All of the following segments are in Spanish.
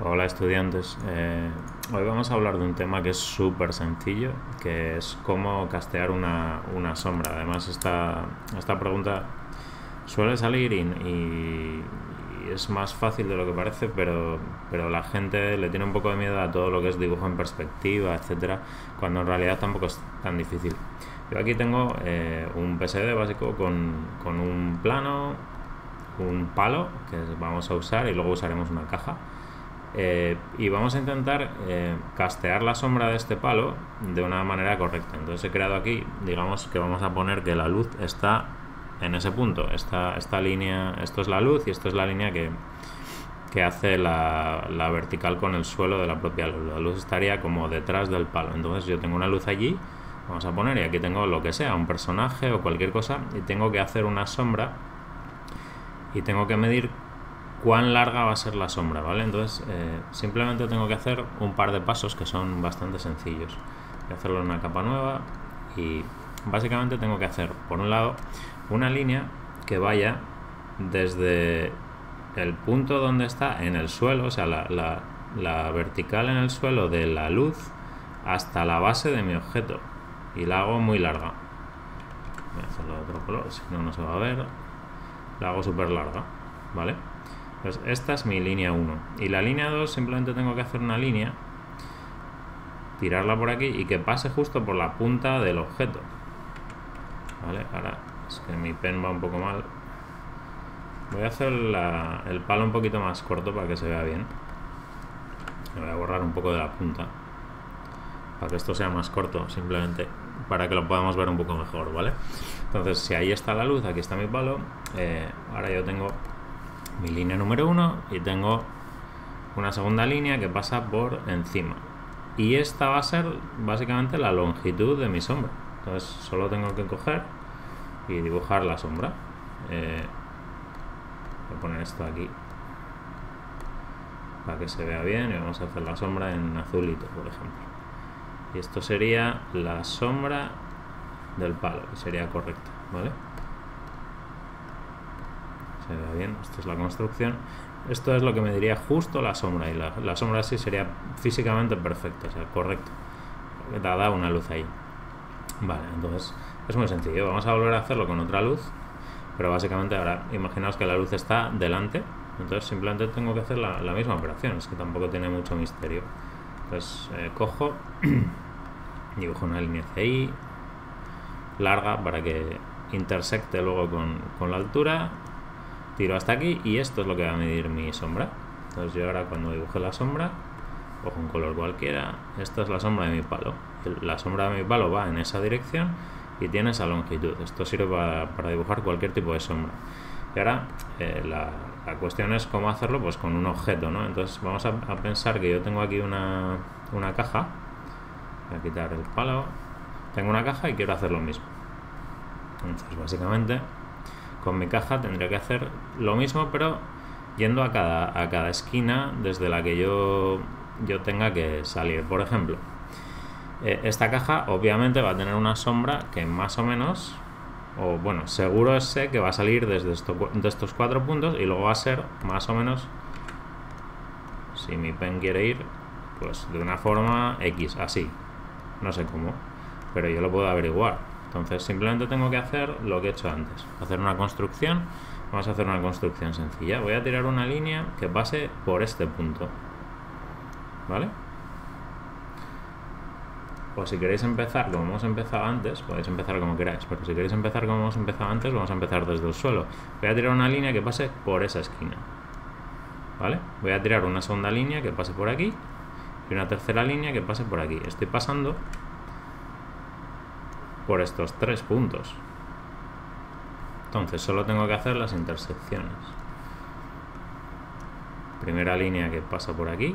Hola estudiantes, hoy vamos a hablar de un tema que es súper sencillo, que es cómo castear una sombra. Además esta pregunta suele salir y es más fácil de lo que parece, pero la gente le tiene un poco de miedo a todo lo que es dibujo en perspectiva, etcétera, cuando en realidad tampoco es tan difícil. Yo aquí tengo un PSD básico con un plano, un palo que vamos a usar y luego usaremos una caja. Y vamos a intentar castear la sombra de este palo de una manera correcta. Entonces he creado aquí, digamos que vamos a poner que la luz está en ese punto. Esta línea, esto es la luz y esto es la línea que hace la vertical con el suelo de la propia luz. La luz estaría como detrás del palo. Entonces yo tengo una luz allí, vamos a poner, y aquí tengo lo que sea, un personaje o cualquier cosa, y tengo que hacer una sombra y tengo que medir cuán larga va a ser la sombra, ¿vale? Entonces simplemente tengo que hacer un par de pasos que son bastante sencillos. Voy a hacerlo en una capa nueva y básicamente tengo que hacer, por un lado, una línea que vaya desde el punto donde está en el suelo, o sea, la vertical en el suelo de la luz hasta la base de mi objeto, y la hago muy larga. Voy a hacerlo de otro color, si no, no se va a ver. La hago súper larga, ¿vale? Pues esta es mi línea 1 y la línea 2 simplemente tengo que hacer una línea, tirarla por aquí y que pase justo por la punta del objeto, ¿vale? Ahora es que mi pen va un poco mal, voy a hacer el palo un poquito más corto para que se vea bien. Me voy a borrar un poco de la punta para que esto sea más corto, simplemente para que lo podamos ver un poco mejor, ¿vale? Entonces si ahí está la luz, aquí está mi palo, ahora yo tengo mi línea número 1 y tengo una segunda línea que pasa por encima, y esta va a ser básicamente la longitud de mi sombra. Entonces solo tengo que coger y dibujar la sombra. Voy a poner esto aquí para que se vea bien y vamos a hacer la sombra en azulito, por ejemplo, y esto sería la sombra del palo, que sería correcta, ¿vale? Se vea bien, esto es la construcción, esto es lo que me diría justo la sombra, y la sombra así sería físicamente perfecta, o sea, correcto, porque te ha dado una luz ahí. Vale, entonces es muy sencillo, vamos a volver a hacerlo con otra luz, pero básicamente ahora imaginaos que la luz está delante, entonces simplemente tengo que hacer la misma operación, es que tampoco tiene mucho misterio. Entonces cojo, dibujo una línea CI larga para que intersecte luego con la altura, tiro hasta aquí y esto es lo que va a medir mi sombra. Entonces yo ahora cuando dibuje la sombra cojo un color cualquiera, esta es la sombra de mi palo, la sombra de mi palo va en esa dirección y tiene esa longitud. Esto sirve para dibujar cualquier tipo de sombra. Y ahora la cuestión es cómo hacerlo, pues con un objeto, ¿no? Entonces vamos a pensar que yo tengo aquí una caja. Voy a quitar el palo, tengo una caja y quiero hacer lo mismo. Entonces básicamente con mi caja tendría que hacer lo mismo, pero yendo a cada esquina desde la que yo tenga que salir. Por ejemplo, esta caja obviamente va a tener una sombra que más o menos, o bueno, seguro sé que va a salir desde estos 4 puntos y luego va a ser más o menos, si mi pen quiere ir, pues de una forma X, así, no sé cómo, pero yo lo puedo averiguar. Entonces simplemente tengo que hacer lo que he hecho antes, hacer una construcción. Vamos a hacer una construcción sencilla, voy a tirar una línea que pase por este punto, ¿vale? O si queréis empezar como hemos empezado antes, podéis empezar como queráis, pero si queréis empezar como hemos empezado antes, vamos a empezar desde el suelo. Voy a tirar una línea que pase por esa esquina, ¿vale? Voy a tirar una segunda línea que pase por aquí y una tercera línea que pase por aquí. Estoy pasando por estos 3 puntos. Entonces solo tengo que hacer las intersecciones. Primera línea que pasa por aquí,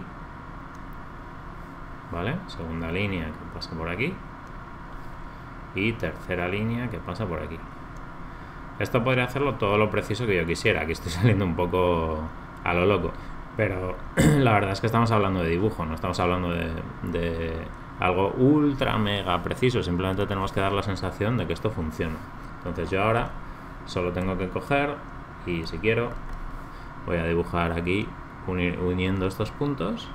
¿vale? Segunda línea que pasa por aquí y tercera línea que pasa por aquí. Esto podría hacerlo todo lo preciso que yo quisiera. Aquí estoy saliendo un poco a lo loco, pero la verdad es que estamos hablando de dibujo, no estamos hablando de algo ultra mega preciso. Simplemente tenemos que dar la sensación de que esto funciona. Entonces yo ahora solo tengo que coger y si quiero voy a dibujar aquí uniendo estos puntos.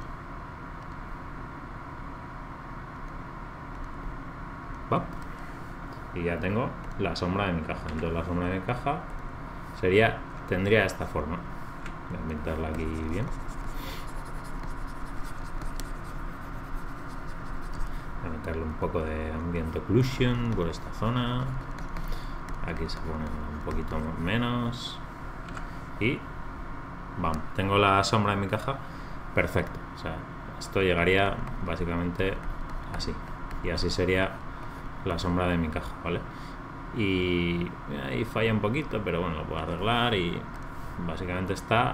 ¡Pop! Y ya tengo la sombra de mi caja. Entonces la sombra de mi caja tendría esta forma. Voy a pintarla aquí bien. Voy a meterle un poco de ambient occlusion por esta zona. Aquí se pone un poquito menos. Y vamos, tengo la sombra de mi caja perfecto. O sea, esto llegaría básicamente así. Y así sería la sombra de mi caja, ¿vale? Y ahí falla un poquito, pero bueno, lo puedo arreglar y básicamente está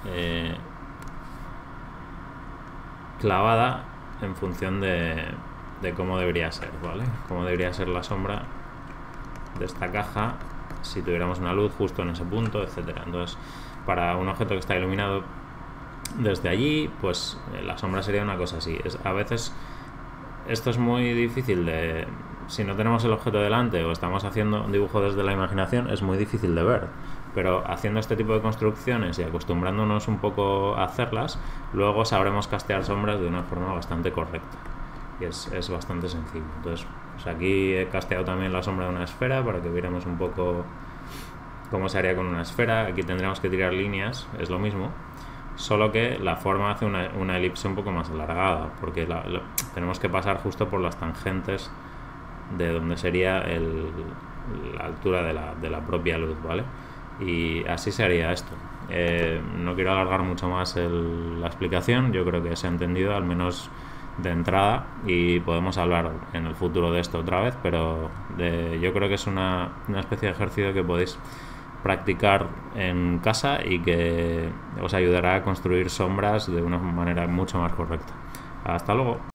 clavada en función de cómo debería ser, ¿vale? Cómo debería ser la sombra de esta caja si tuviéramos una luz justo en ese punto, etcétera. Entonces, para un objeto que está iluminado desde allí, pues la sombra sería una cosa así. A veces esto es muy difícil de... Si no tenemos el objeto delante o estamos haciendo un dibujo desde la imaginación, es muy difícil de ver. Pero haciendo este tipo de construcciones y acostumbrándonos un poco a hacerlas, luego sabremos castear sombras de una forma bastante correcta. Y es bastante sencillo. Entonces, pues aquí he casteado también la sombra de una esfera para que viéramos un poco cómo se haría con una esfera. Aquí tendríamos que tirar líneas, es lo mismo, solo que la forma hace una elipse un poco más alargada, porque tenemos que pasar justo por las tangentes de donde sería la altura de la propia luz, ¿vale? Y así se haría esto. No quiero alargar mucho más la explicación, yo creo que se ha entendido al menos de entrada y podemos hablar en el futuro de esto otra vez, pero yo creo que es una especie de ejercicio que podéis practicar en casa y que os ayudará a construir sombras de una manera mucho más correcta. Hasta luego.